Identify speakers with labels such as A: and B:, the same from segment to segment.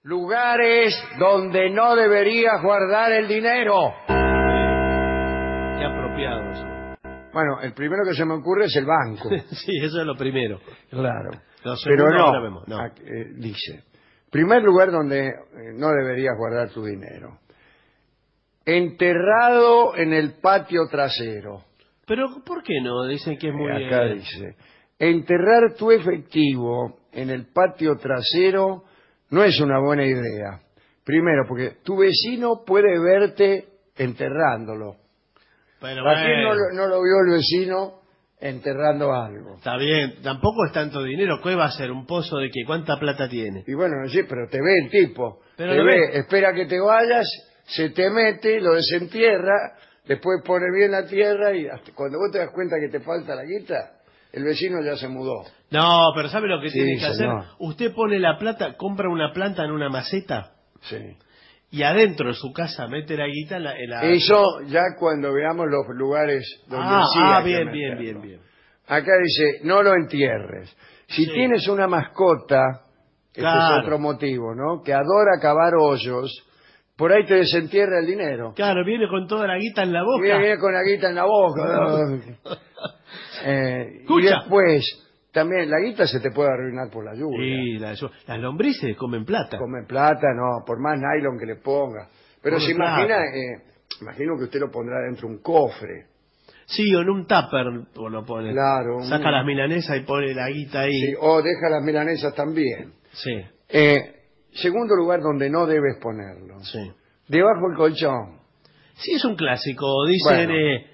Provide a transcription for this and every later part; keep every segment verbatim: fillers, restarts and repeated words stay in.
A: Lugares donde no deberías guardar el dinero.
B: Qué apropiado eso.
A: Bueno, el primero que se me ocurre es el banco.
B: Sí, eso es lo primero.
A: Claro.
B: Lo
A: Pero
B: segundo
A: no,
B: ahora vemos, no.
A: Aquí, eh, dice, primer lugar donde eh, no deberías guardar tu dinero. Enterrado en el patio trasero.
B: Pero, ¿por qué no? Dicen que es muy...
A: Eh, acá
B: eh,
A: dice, enterrar tu efectivo en el patio trasero no es una buena idea. Primero, porque tu vecino puede verte enterrándolo.
B: Pero
A: ¿A quién
B: bueno,
A: no, lo- no lo vio el vecino enterrando algo?
B: está bien, tampoco es tanto dinero. ¿Qué va a ser? ¿Un pozo de qué? ¿Cuánta plata tiene?
A: Y bueno, sí, pero te ve el tipo.
B: Pero
A: te
B: lo
A: ve,
B: ve.
A: espera que te vayas, se te mete, lo desentierra, después pone bien la tierra y hasta cuando vos te das cuenta que te falta la guita, el vecino ya se mudó.
B: No, pero ¿sabe lo que
A: Sí,
B: tiene que
A: señor.
B: hacer? Usted pone la plata, compra una planta en una maceta
A: Sí.
B: y adentro de su casa mete la guita en la... en la-
A: Eso ya cuando veamos los lugares donde
B: Ah,
A: sí
B: ah,
A: hay que
B: bien, bien,
A: meterlo.
B: bien, bien.
A: Acá dice, no lo entierres. Si
B: Sí.
A: tienes una mascota, este
B: Claro.
A: es otro motivo, ¿no? Que adora cavar hoyos, por ahí te desentierra el dinero.
B: Claro, viene con toda la guita en la boca.
A: Viene, viene con la guita en la boca. Eh, y
B: Escucha.
A: después, también la guita se te puede arruinar por la lluvia.
B: Sí, la- eso- las lombrices comen plata.
A: Comen plata, no, por más nylon que le ponga. Pero
B: Come
A: se
B: plata.
A: imagina, eh, imagino que usted lo pondrá dentro de un cofre.
B: Sí, o en un tupper o lo pone.
A: Claro, un-
B: Saca las milanesas y pone la guita ahí.
A: Sí, o deja las milanesas también.
B: Sí,
A: Eh, segundo lugar donde no debes ponerlo.
B: sí.
A: Debajo del colchón.
B: Sí, es un clásico. Dicen...
A: Bueno.
B: eh,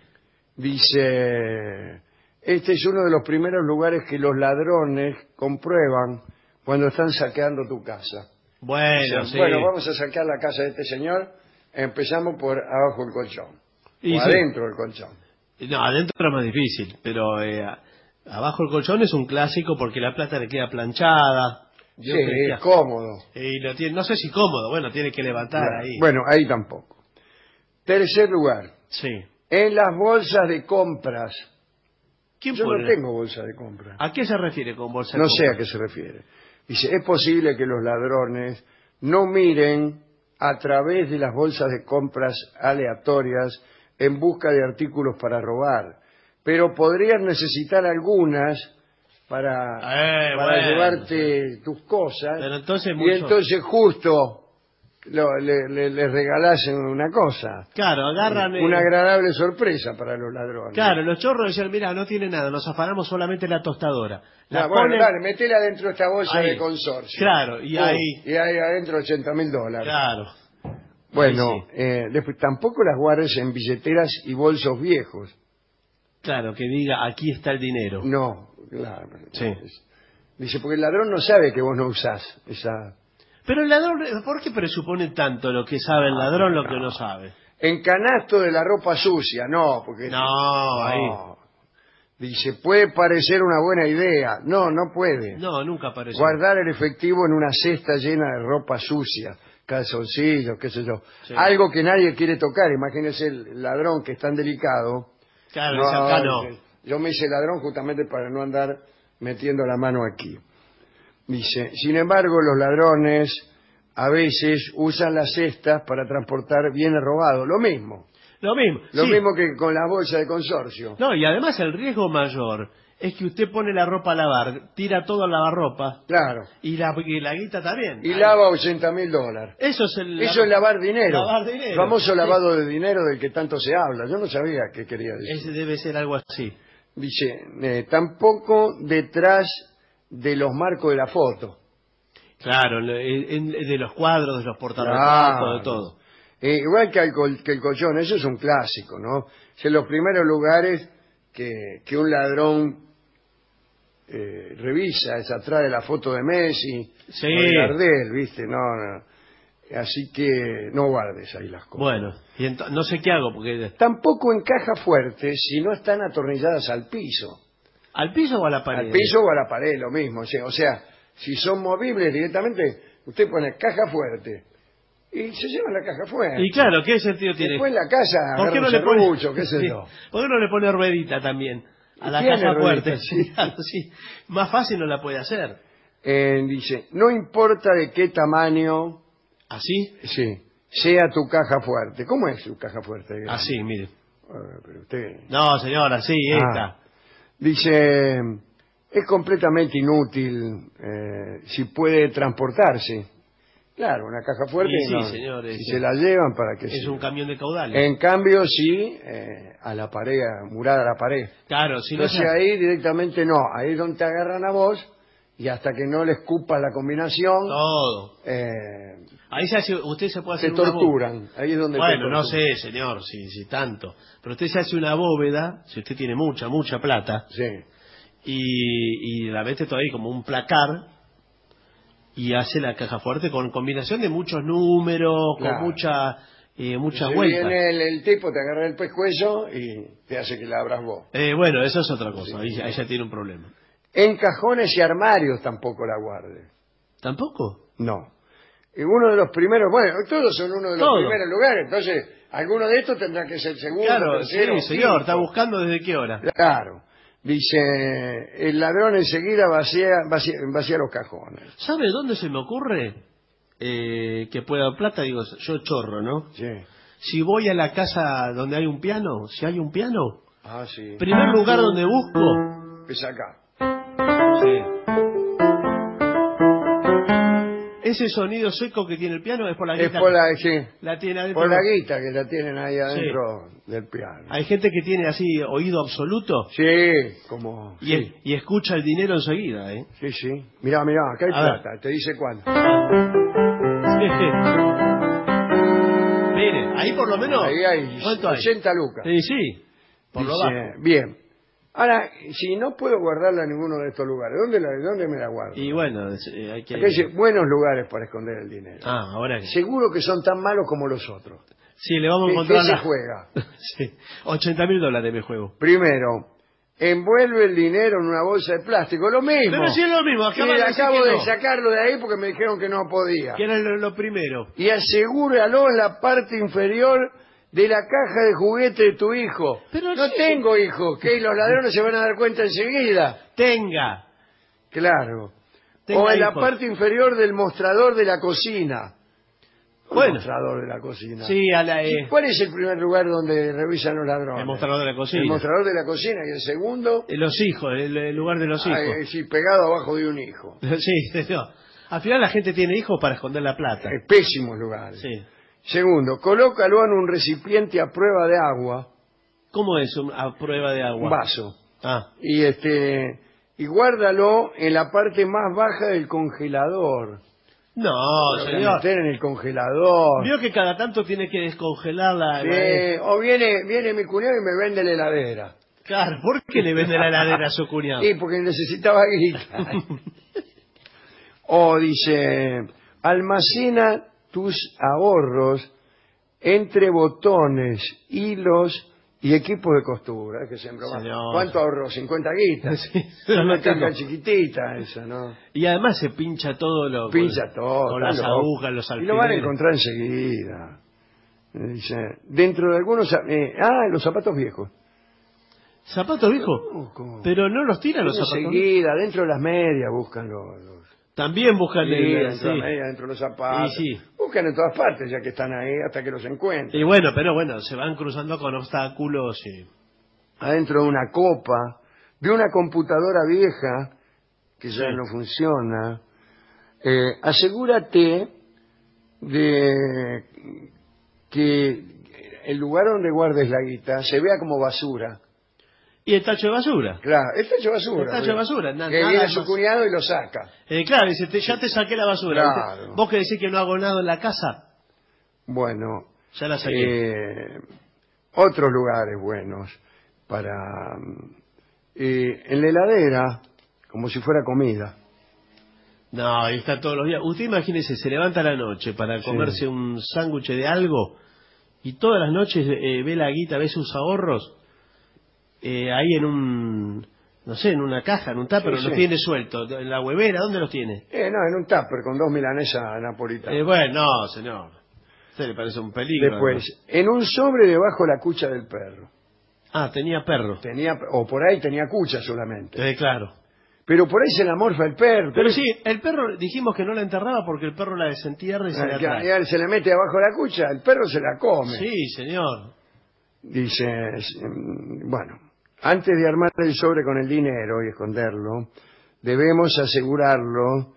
A: Dice, este es uno de los primeros lugares que los ladrones comprueban cuando están saqueando tu casa.
B: bueno,
A: Dicen,
B: sí.
A: bueno, vamos a saquear la casa de este señor, empezamos por abajo del colchón.
B: Y
A: o
B: sí.
A: adentro del colchón.
B: No, adentro es más difícil, pero eh, a- abajo el colchón es un clásico porque la plata le queda planchada.
A: Sí,
B: Yo creo que-
A: es cómodo.
B: Y lo tiene, no sé si cómodo, bueno, tiene que levantar
A: Claro.
B: ahí.
A: Bueno, ahí tampoco. Tercer lugar,
B: Sí.
A: en las bolsas de compras.
B: ¿Quién
A: Yo
B: pone?
A: no tengo bolsa de compras.
B: ¿A qué se refiere con bolsa de
A: No sé a
B: compra?
A: qué se refiere. Dice, es posible que los ladrones no miren a través de las bolsas de compras aleatorias en busca de artículos para robar, pero podrían necesitar algunas para,
B: Eh,
A: para
B: bueno,
A: llevarte tus cosas,
B: Pero entonces
A: y
B: mucho-
A: entonces justo lo- le, le- le regalás una cosa.
B: Claro, agarran... eh,
A: Una agradable sorpresa para los ladrones.
B: Claro, los chorros decían, mira, no tiene nada, nos afanamos solamente la tostadora. La
A: Ah, bueno,
B: ponen-
A: dale, metela dentro de esta bolsa
B: Ahí.
A: de consorcio.
B: Claro, y
A: Pum,
B: ahí-
A: Y hay adentro ochenta mil dólares.
B: Claro.
A: Bueno,
B: Ahí sí.
A: eh, después tampoco las guardes en billeteras y bolsos viejos.
B: Claro, que diga, aquí está el dinero.
A: No, claro.
B: Sí.
A: Es- Dice, porque el ladrón no sabe que vos no usás esa...
B: Pero el ladrón, ¿por qué presupone tanto lo que sabe el ladrón lo que no sabe?
A: En canasto de la ropa sucia, no, porque...
B: No, ahí.
A: Dice, puede parecer una buena idea. No, no puede.
B: No, nunca apareció.
A: Guardar el efectivo en una cesta llena de ropa sucia, calzoncillos, qué sé yo.
B: Sí.
A: Algo que nadie quiere tocar. Imagínese el ladrón que es tan delicado.
B: Claro, dice, acá no.
A: Yo me hice ladrón justamente para no andar metiendo la mano aquí. Dice, sin embargo, los ladrones a veces usan las cestas para transportar bienes robados. Lo mismo.
B: Lo mismo.
A: Lo
B: sí.
A: mismo que con la bolsa de consorcio.
B: No, y además el riesgo mayor es que usted pone la ropa a lavar, tira todo al lavarropa
A: Claro.
B: y la, y la guita también.
A: Y
B: Ahí.
A: lava ochenta mil dólares.
B: Eso es el...
A: Eso es lavar dinero.
B: Lavar dinero.
A: El famoso
B: Sí.
A: lavado de dinero del que tanto se habla. Yo no sabía qué quería decir.
B: Ese debe ser algo así.
A: Dice, eh, tampoco detrás de los marcos de la foto.
B: Claro, en- en- de los cuadros, de los portarretratos,
A: Claro.
B: de todo.
A: Eh, igual que el, col- que el colchón, eso es un clásico, ¿no? Es en los primeros lugares que, que un ladrón eh, revisa, es atrás de la foto de Messi,
B: Sí.
A: o de Gardel, ¿viste? No, no. Así que no guardes ahí las cosas.
B: Bueno, y ento- no sé qué hago, porque...
A: Tampoco en caja fuerte si no están atornilladas al piso.
B: ¿Al piso o a la pared?
A: Al piso o a la pared, lo mismo. O sea, o sea, si son movibles directamente, usted pone caja fuerte y se lleva la caja fuerte.
B: Y claro, ¿qué sentido tiene?
A: Después en la casa
B: ¿Por
A: agarra
B: qué no
A: un
B: le pone,
A: serrucho, qué sé
B: Sí.
A: yo.
B: ¿Por qué no le pone ruedita también a la
A: Tiene
B: caja
A: ruedita,
B: fuerte?
A: sí.
B: Claro, sí. Más fácil no la puede hacer.
A: Eh, dice, no importa de qué tamaño
B: ¿Así?
A: sí, sea tu caja fuerte. ¿Cómo es su caja fuerte?
B: Así, mire.
A: Ah, pero usted...
B: No, señora, así,
A: Ah.
B: esta.
A: Dice, es completamente inútil eh, si puede transportarse. Claro, una caja fuerte,
B: Sí, sí,
A: no,
B: señor,
A: si
B: es-
A: se la llevan, ¿para qué
B: Es
A: sirve?
B: un camión de caudales.
A: En cambio, sí, eh, a la pared, murada a la pared.
B: Claro, si no
A: Entonces
B: se...
A: ahí directamente no, ahí es donde te agarran a vos y hasta que no le escupas la combinación,
B: Todo.
A: eh,
B: Ahí se hace, usted se puede
A: te
B: hacer una bóveda.
A: torturan. Ahí es donde te
B: Bueno, no
A: torturan.
B: sé, señor, si, si tanto. Pero usted se hace una bóveda, si usted tiene mucha, mucha plata,
A: Sí.
B: y, y la mete todo ahí como un placar, y hace la caja fuerte con combinación de muchos números,
A: Claro.
B: con mucha, eh, muchas
A: Si
B: vueltas.
A: viene el, el tipo, te agarra el pescuezo y te hace que la abras vos.
B: Eh, bueno, eso es otra cosa,
A: Sí.
B: ahí, ahí ya tiene un problema.
A: En cajones y armarios tampoco la guarde.
B: ¿Tampoco?
A: No. Y uno de los primeros, bueno, todos son uno de los
B: Todo.
A: primeros lugares, entonces alguno de estos tendrá que ser segundo,
B: Claro, sí,
A: tercero,
B: señor,
A: quinto.
B: está buscando desde qué hora.
A: Claro. Dice, el ladrón enseguida vacía, vacía, vacía los cajones.
B: ¿Sabe dónde se me ocurre eh, que pueda dar plata? Digo, yo chorro, ¿no?
A: Sí.
B: Si voy a la casa donde hay un piano, si hay un piano,
A: Ah, sí.
B: primer lugar donde busco,
A: Es acá.
B: ese sonido seco que tiene el piano es por la
A: Es
B: guita.
A: por la, sí,
B: La tiene adentro.
A: por la guita que la tienen ahí adentro del piano.
B: Hay gente que tiene así oído absoluto
A: Sí, como...
B: y,
A: Sí,
B: y escucha el dinero enseguida, ¿eh?
A: sí, sí. Mirá, mirá, acá hay
B: A ver.
A: plata. Te dice cuánto.
B: Mire, ahí por lo menos.
A: Ahí hay
B: ¿Cuánto hay?
A: ochenta lucas.
B: Sí, sí. Por lo
A: Dice,
B: bajo.
A: bien. Ahora, si no puedo guardarla en ninguno de estos lugares, ¿dónde, la, dónde me la guardo?
B: Y bueno, es- eh, hay que.
A: Acá dice, buenos lugares para esconder el dinero.
B: Ah, ahora que.
A: Seguro que son tan malos como los otros.
B: Sí, le vamos a
A: ¿Qué,
B: encontrar.
A: qué se
B: la-
A: juega?
B: Sí. ochenta mil dólares me juego.
A: Primero, envuelve el dinero en una bolsa de plástico. Lo mismo.
B: Pero sí es lo mismo,
A: Sí,
B: acaba de decir
A: acabo
B: que
A: de
B: no.
A: sacarlo de ahí porque me dijeron que no podía.
B: Que era lo, lo primero.
A: Y asegúralo en la parte inferior de la caja de juguete de tu hijo.
B: Pero
A: no
B: sí.
A: tengo hijo, que los ladrones se van a dar cuenta enseguida.
B: Tenga.
A: Claro.
B: Tenga
A: o en la
B: hijos.
A: parte inferior del mostrador de la cocina. El
B: Bueno.
A: mostrador de la cocina.
B: Sí, a la. eh,
A: ¿Cuál es el primer lugar donde revisan los ladrones?
B: el mostrador de la cocina.
A: El mostrador de la cocina. Y el segundo,
B: Eh, Los hijos, el, el lugar de los hijos.
A: ay, sí, pegado abajo de un hijo.
B: Sí, señor. Al final la gente tiene hijos para esconder la plata.
A: Eh, pésimos lugares.
B: Sí.
A: Segundo, colócalo en un recipiente a prueba de agua,
B: ¿Cómo es un- a prueba de agua?
A: un vaso,
B: Ah,
A: y este y guárdalo en la parte más baja del congelador.
B: no,
A: Lo voy a
B: señor.
A: meter en el congelador.
B: Vio que cada tanto tiene que descongelar la...
A: Sí,
B: la-
A: o viene viene mi cuñado y me vende la heladera.
B: Claro, ¿por qué le vende la heladera a su cuñado?
A: Sí, porque necesitaba guita. O dice, almacena tus ahorros entre botones, hilos y equipos de costura. Que se broma.
B: Señor.
A: ¿Cuánto ahorró? cincuenta guitas.
B: Sí,
A: Es una
B: no, no.
A: caja chiquitita esa, ¿no?
B: Y además se pincha todo lo...
A: Pincha
B: con,
A: todo.
B: Con
A: está
B: las
A: loco.
B: agujas, los
A: Y
B: alfileres.
A: lo van a encontrar enseguida. Dice, dentro de algunos... eh, ah, los zapatos viejos.
B: ¿Zapatos, viejo?
A: Oh, ¿cómo?
B: Pero no los tiran los zapatos.
A: Enseguida, dentro de las medias buscan los... los
B: También buscan...
A: sí,
B: el-
A: dentro de
B: sí.
A: las medias, dentro de los zapatos.
B: Y sí.
A: Buscan en todas partes, ya que están ahí, hasta que los encuentren.
B: Y bueno, pero bueno, se van cruzando con obstáculos y...
A: Adentro de una copa, de una computadora vieja, que ya
B: Sí.
A: no funciona. Eh, asegúrate de que el lugar donde guardes la guita se vea como basura.
B: Y el tacho de basura.
A: Claro, está hecho basura.
B: El tacho de
A: porque-
B: basura, na-
A: que
B: nada
A: viene su
B: más.
A: cuñado y lo saca.
B: Eh, claro, dice, te- ya te saqué la basura.
A: Claro.
B: ¿Viste? Vos que decís que no hago nada en la casa,
A: Bueno,
B: ya la saqué.
A: eh, otros lugares buenos para... mm, eh, en la heladera, como si fuera comida.
B: No, ahí está todos los días. Usted imagínese, se levanta a la noche para comerse un sándwich de algo y todas las noches eh, ve la guita, ve sus ahorros eh, ahí en un, no sé, en una caja, en un tupper,
A: Sí,
B: los
A: sí.
B: tiene sueltos. En la huevera, ¿dónde los tiene?
A: Eh, no, en un tupper con dos milanesas napolitanas.
B: Eh, bueno, no, señor. A usted le parece un peligro.
A: Después, en un sobre debajo la cucha del perro.
B: Ah, tenía perro.
A: Tenía, o por ahí tenía cucha solamente.
B: Eh, claro.
A: Pero por ahí se la morfa el perro.
B: Pero sí, el perro, dijimos que no la enterraba porque el perro la desentierra y se la trae.
A: Ya se le mete abajo la cucha, el perro se la come.
B: Sí, señor.
A: Dice, bueno, antes de armar el sobre con el dinero y esconderlo, debemos asegurarlo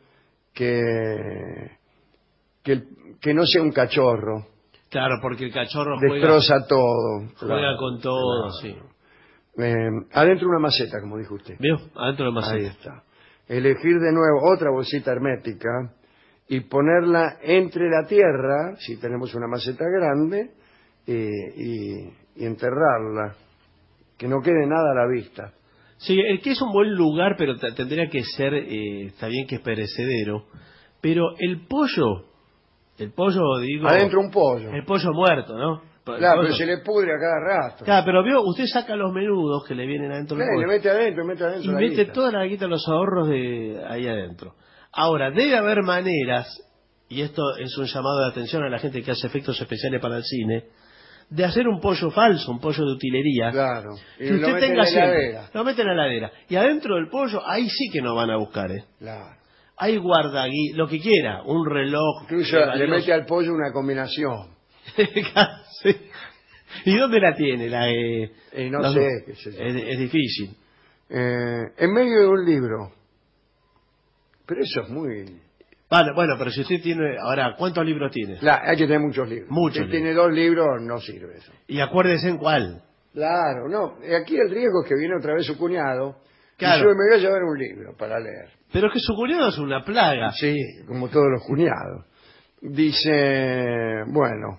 A: que, que, el- que no sea un cachorro.
B: Claro, porque el cachorro juega,
A: Destroza todo.
B: juega
A: Claro,
B: con todo,
A: claro.
B: sí.
A: Eh, adentro una maceta, como dijo usted.
B: ¿Vio? Adentro de
A: Ahí
B: maceta.
A: está. Elegir de nuevo otra bolsita hermética y ponerla entre la tierra, si tenemos una maceta grande, eh, y, y enterrarla. Que no quede nada a la vista.
B: Sí, el que es un buen lugar, pero t- tendría que ser, eh, está bien que es perecedero, pero el pollo, el pollo, digo...
A: Adentro un pollo.
B: El pollo muerto, ¿no? El
A: Claro,
B: pollo-
A: pero se le pudre a cada rato.
B: Claro, pero vio, usted saca los menudos que le vienen adentro del
A: Eh, le
B: pollo
A: mete adentro, mete adentro
B: y
A: la
B: mete
A: guita.
B: toda la guita, los ahorros de ahí adentro. Ahora, debe haber maneras, y esto es un llamado de atención a la gente que hace efectos especiales para el cine, de hacer un pollo falso, un pollo de utilería.
A: Claro. Y
B: Que
A: lo
B: usted
A: mete en
B: tenga
A: la
B: siempre.
A: heladera.
B: Lo mete en la heladera. Y adentro del pollo, ahí sí que nos van a buscar, ¿eh?
A: Claro.
B: Ahí guarda gui- lo que quiera, un reloj.
A: Incluso
B: eh,
A: le
B: valioso.
A: mete al pollo una combinación.
B: Sí. ¿Y dónde la tiene? La, eh,
A: Eh, no
B: la-
A: sé, qué sé yo.
B: es, es difícil.
A: Eh, en medio de un libro. Pero eso es muy...
B: Vale, bueno, pero si usted tiene... Ahora, ¿cuántos libros tiene?
A: La- hay que tener muchos libros.
B: Muchos
A: Si tiene dos libros, no sirve eso.
B: Y acuérdese en cuál.
A: Claro, no. Aquí el riesgo es que viene otra vez su cuñado.
B: Claro.
A: Y yo me voy a llevar un libro para leer.
B: Pero es que su cuñado es una plaga.
A: Sí, como todos los cuñados. Dice, bueno,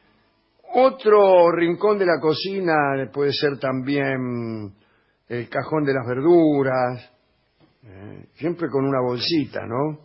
A: otro rincón de la cocina puede ser también el cajón de las verduras, eh, siempre con una bolsita, ¿no?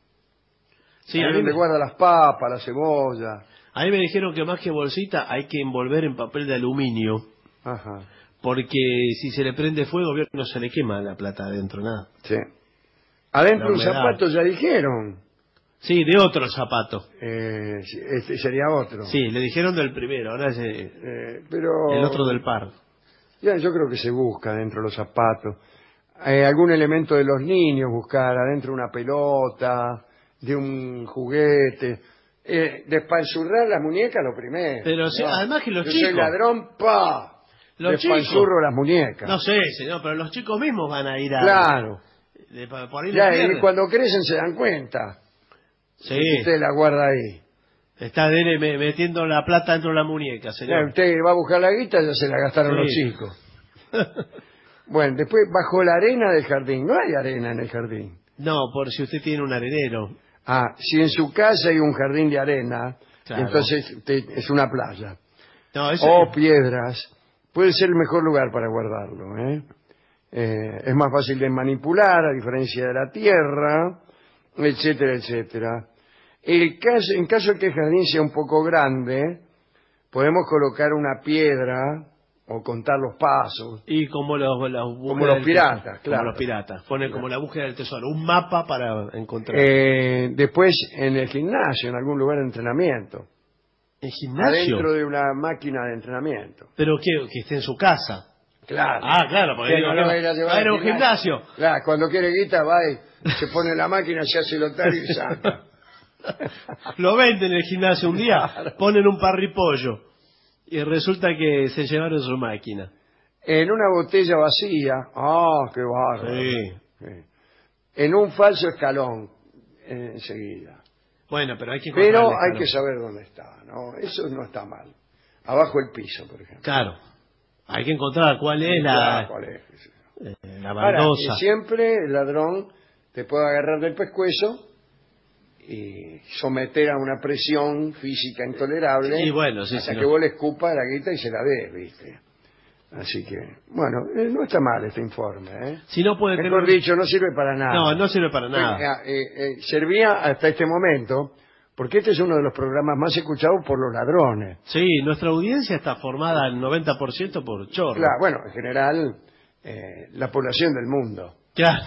B: Sí,
A: Ahí
B: a mí,
A: donde
B: me,
A: guarda las papas, la cebolla.
B: a mí me dijeron que más que bolsita hay que envolver en papel de aluminio.
A: Ajá,
B: Porque si se le prende fuego, vio que no se le quema la plata adentro, nada.
A: sí. Adentro
B: La
A: un
B: humedad.
A: zapato ya dijeron.
B: Sí, de otro zapato.
A: Eh, este sería otro.
B: Sí, le dijeron del primero, ahora es eh,
A: Eh, pero...
B: el otro del par.
A: Ya, yo creo que se busca dentro de los zapatos. Eh, algún elemento de los niños, buscar adentro una pelota, de un juguete. Eh, despanzurrar las muñecas lo primero.
B: Pero sí,
A: ¿no?
B: además que los
A: Yo
B: chicos...
A: soy ladrón, pa.
B: Los
A: Despanzurro las muñecas.
B: No sé, señor, pero los chicos mismos van a ir a...
A: Claro.
B: de- por por ahí
A: Ya,
B: le
A: y
B: pierden.
A: cuando crecen se dan cuenta.
B: Sí,
A: Usted la guarda ahí.
B: está Dene me- metiendo la plata dentro de la muñeca,
A: Ya,
B: señor.
A: usted va a buscar la guita, ya se la gastaron
B: Sí.
A: los chicos. Bueno, después bajo la arena del jardín. No hay arena en el jardín.
B: No, por si usted tiene un arenero.
A: Ah, si en su casa hay un jardín de arena,
B: Claro.
A: entonces usted- es una playa.
B: No, eso...
A: O piedras, puede ser el mejor lugar para guardarlo. ¿eh? Eh, es más fácil de manipular, a diferencia de la tierra, etcétera, etcétera. El caso, en caso de que el jardín sea un poco grande, podemos colocar una piedra o contar los pasos.
B: Y como los, los
A: Como
B: búsquedas
A: los
B: del
A: piratas,
B: tesoro.
A: claro.
B: Como los piratas. Pone como la búsqueda del tesoro. Un mapa para encontrar.
A: Eh, después en el gimnasio, en algún lugar de entrenamiento.
B: ¿En gimnasio?
A: Adentro de una máquina de entrenamiento.
B: Pero que, que esté en su casa.
A: Claro.
B: Ah, claro, porque
A: Que
B: digo,
A: no lo
B: no,
A: va a ir a llevar
B: va a ir a
A: al
B: un gimnasio.
A: Claro, cuando quiere guita va y se pone la máquina, se hace el otario y saca.
B: Lo venden en el gimnasio un día, ponen un parripollo y resulta que se llevaron su máquina.
A: En una botella vacía, ¡ah, qué bárbaro!
B: Sí.
A: Sí. En un falso escalón, eh, enseguida.
B: Bueno, pero hay que
A: Pero
B: encontrarle,
A: hay
B: claro.
A: que saber dónde está, ¿no? Eso no está mal. Abajo el piso, por ejemplo.
B: Claro. Hay que encontrar cuál es
A: Claro,
B: la,
A: ¿cuál es?
B: eh, la
A: Ahora,
B: baldosa.
A: y siempre el ladrón te puede agarrar del pescuezo y someter a una presión física intolerable
B: Y bueno, sí,
A: hasta
B: sí,
A: que
B: no.
A: vos le escupas la guita y se la des, ¿viste? Así que, bueno, eh, no está mal este informe, ¿eh?
B: Si no puede
A: Mejor
B: tener...
A: dicho, no sirve para nada.
B: No, no sirve para nada.
A: Eh, eh, eh, servía hasta este momento, porque este es uno de los programas más escuchados por los ladrones.
B: Sí, nuestra audiencia está formada al noventa por ciento por chorro.
A: Claro, bueno, en general, eh, la población del mundo.
B: Claro.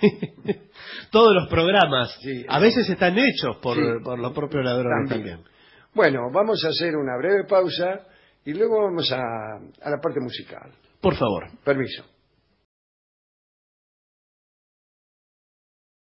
B: Todos los programas
A: Sí.
B: a veces están hechos por,
A: Sí.
B: por los propios ladrones
A: También.
B: también.
A: Bueno, vamos a hacer una breve pausa y luego vamos a, a la parte musical.
B: Por favor.
A: Permiso.